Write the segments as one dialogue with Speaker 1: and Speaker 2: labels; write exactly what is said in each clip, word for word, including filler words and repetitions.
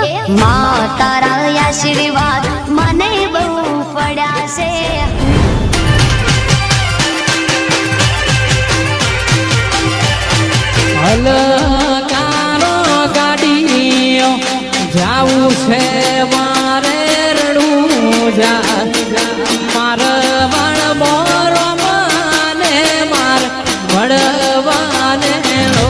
Speaker 1: માં તારા આશીર્વાદ મને બહુ પડ્યા છે.
Speaker 2: હલકારો ગાડીઓ જાવું છે મારે રડું જા માર વણબોરો માને માર વડવાને લો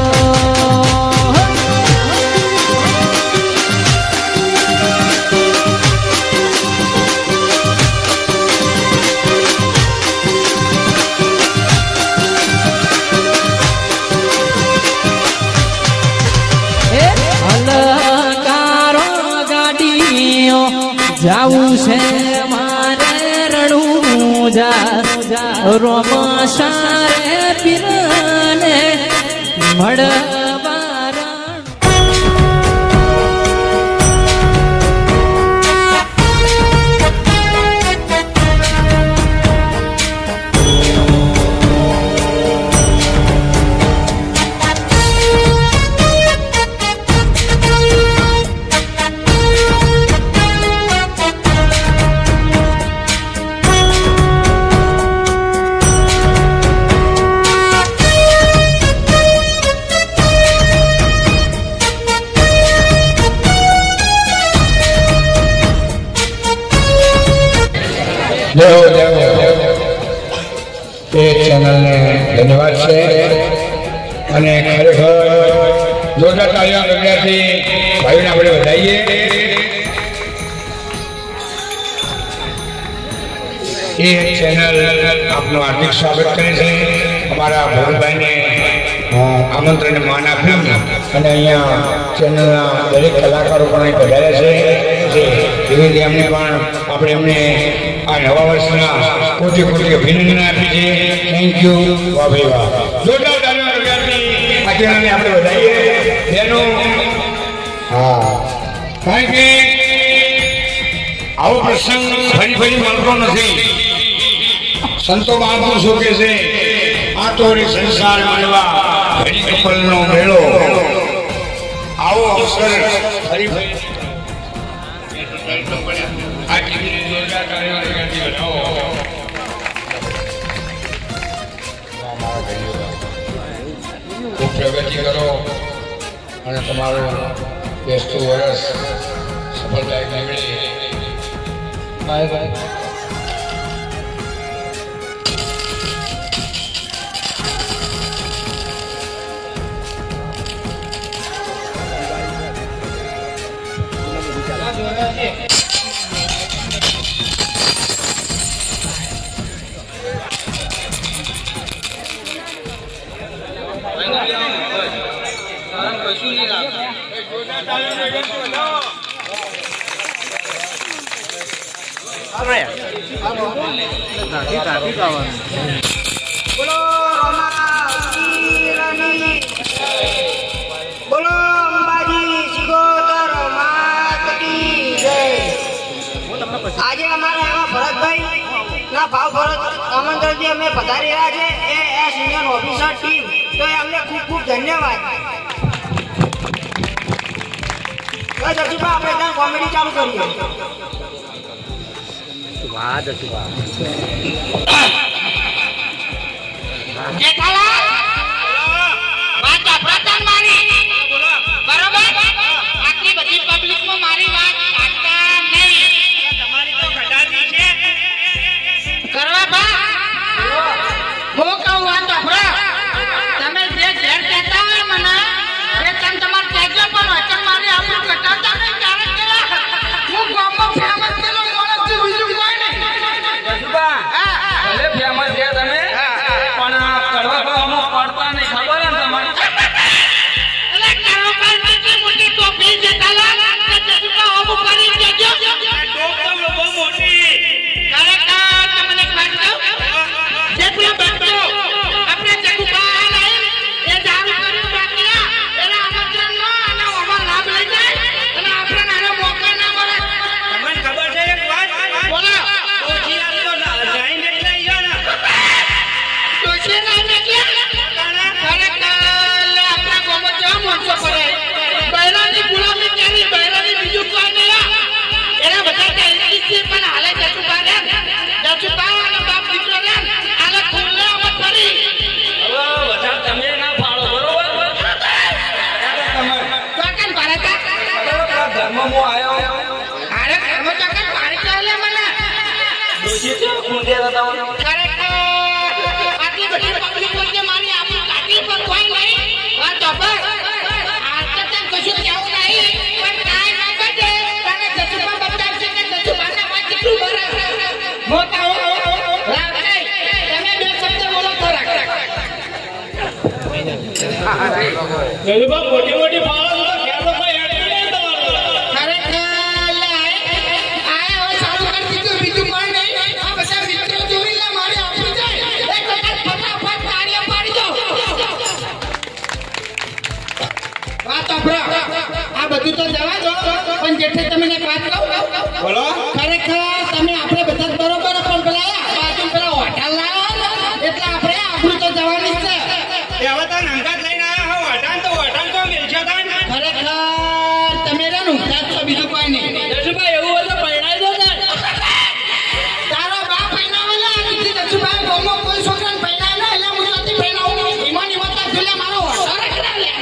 Speaker 2: જાવું છે મારે રડું જા રોમા સારે પીરને મળવા
Speaker 3: चैनल ने धन्यवाद है અને ખરેખર જોરદાર તાળીઓ વગાડવાથી ભાઈઓને આપણે વધાવીએ. એ ચેનલ આપનું હાર્દિક સ્વાગત કરે છે. અમારા ભોરભાઈને આમંત્રણને માન આપ્યું અને અહીંયા ચેનલના દરેક કલાકારો પણ અહીં પધાર્યા છે. એવી રીતે અમને પણ આપણે એમને આ નવા વર્ષના કોટી કોટી અભિનંદન આપી છે. Thank you. વાહ ભાઈ વાહ. જોરદાર તાળીઓ વગાડવાથી આ ચેનલને આપણે વધાવીએ બેનો. હા, કારણ કે આવો પ્રસંગ ફરી ફરી મળતો નથી. સંતો મહાપુરુષો કે છે આ તો સંસાર માનવા ઘડી કપલનો મેળો. આવો અવસર ફરી ફરી ખૂબ પ્રગતિ કરો અને તમારું બેસતું વર્ષ સફળતા નીકળે. Bye bye.
Speaker 4: બોલો બોલો અંબાજી સિગોતર માત કી જય. આજે અમારા એવા ભરતભાઈ ના ભાવ ભરત આમંત્રણથી અમે પધારી રહ્યા છે A S union officer team. તો અમને ખૂબ ખૂબ ધન્યવાદ. દર્શક આપણે ત્યાં કોમેડી ચાલુ કરીએ. વાત
Speaker 5: ઘરમાં હું આવ્યો
Speaker 4: અરે ઘરમાં ચક્કર પાડી ચાલે મને
Speaker 5: ડોશી છે કુંડે હતા
Speaker 4: ખરેખર આટલી બધી પબ્લિક વચ્ચે મારી આપણી કાટી પર કોઈ નહીં આ તો પર આ તો તને કશું કેવું નહીં પણ કાઈ ના બચે તને જસુબા બતાવશે કે જસુબાના વાત કેટલું બરાબર મોટા હો રાખ નહીં તમે બે શબ્દ બોલો ખરા
Speaker 5: ગરીબા મોટી મોટી પાળો તો ખ્યાલ તો કોઈ હેડ નહીં તમારો
Speaker 4: ખરેખર લે આયા હવે ચાલુ કરી દીધું બીજું કોઈ નહીં આ બધા મિત્રો જોઈ લે મારી આપી જાય એક વખત ફટાફટ તાળીઓ પાડી દો વાત આપડે આ બધું તો જવા દો પણ જેઠે તમને એક વાત કહું
Speaker 3: બોલો
Speaker 4: ખરેખર તમે આપણે બધા જ બરોબર પણ પેલા બાજુ પેલા હોટલ લાવ્યા એટલે આપણે આપણું તો જવાની જ છે
Speaker 3: એ હવે તો નંગાત લઈને આવ્યા હો વટાણ તો વટાણ તો મિલશે તાન
Speaker 4: ખરેખર તમે રે નુકસાન છો બીજું કોઈ નહીં
Speaker 5: જસુબા એવું હોય તો પરણાઈ દો ને
Speaker 4: તારો બાપ પૈણાવેલા નથી દસુભાઈ ગોમો કોઈ છોકરાને પૈણાવે એટલે હું નથી પૈણાવું ઈમાન ઈમાનતા જોલે મારો હોટલ રાખડા લે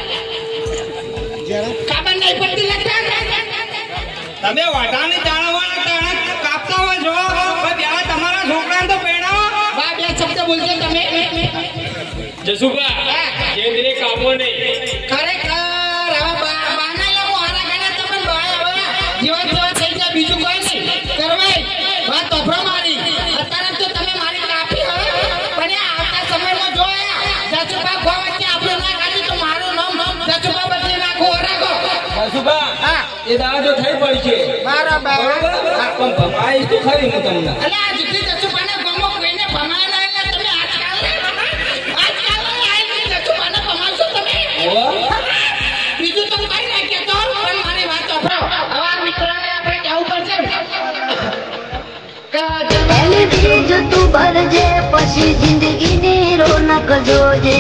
Speaker 4: ખબર નહીં પડતી લગતા
Speaker 3: તમે વટાણની જાળવવાના તાણા કાપતા હોય છો પણ પેલા તમારા છોકરાને તો પહેણાવો
Speaker 4: બા બે શબ્દ બોલજો તમે
Speaker 5: જસુબા જે દિને કામો નહીં
Speaker 4: ખરેખર હવે બા બાના લે હું હારા ગણે તમને બાય હવે જીવન જીવન થઈ જાય બીજું કોઈ નહીં કરવાય વાત તોફરો મારી અત્યારે તો તમે મારી કાપી હવે પણ આ આવતા સમયમાં જોયા જસુબા ખોવા વચ્ચે આપણું ના કાઢી તો મારું નામ જસુબા બદલી નાખો રાખો
Speaker 5: જસુબા
Speaker 4: હા
Speaker 5: એ દાવા જો થઈ પડી છે
Speaker 4: બરાબર
Speaker 5: પણ ભમાઈ તો ખરી હું તમને
Speaker 4: અલે આ જુદી જસુબાને ગમો કોઈને ભમાય ના એટલે તમે આજકાલ આજકાલ આઈ જસુબાને ભમાવશો તમે બીજું તો કઈ ના કહેતો પણ મારી વાત સાંભળો હવે આ મિત્રને આપણે કહેવું પડશે
Speaker 1: પહેલી બીજ તું ભરજે પછી જિંદગીની રોનક જોજે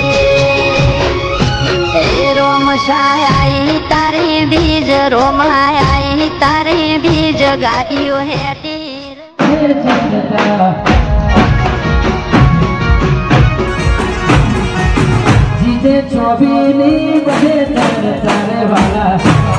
Speaker 1: એ રોમ સાય તારી બીજ રોમ આય તારી બીજ ગાડીઓ હેટી
Speaker 2: જીતે ચોબીની બધે તારે તારે વાલા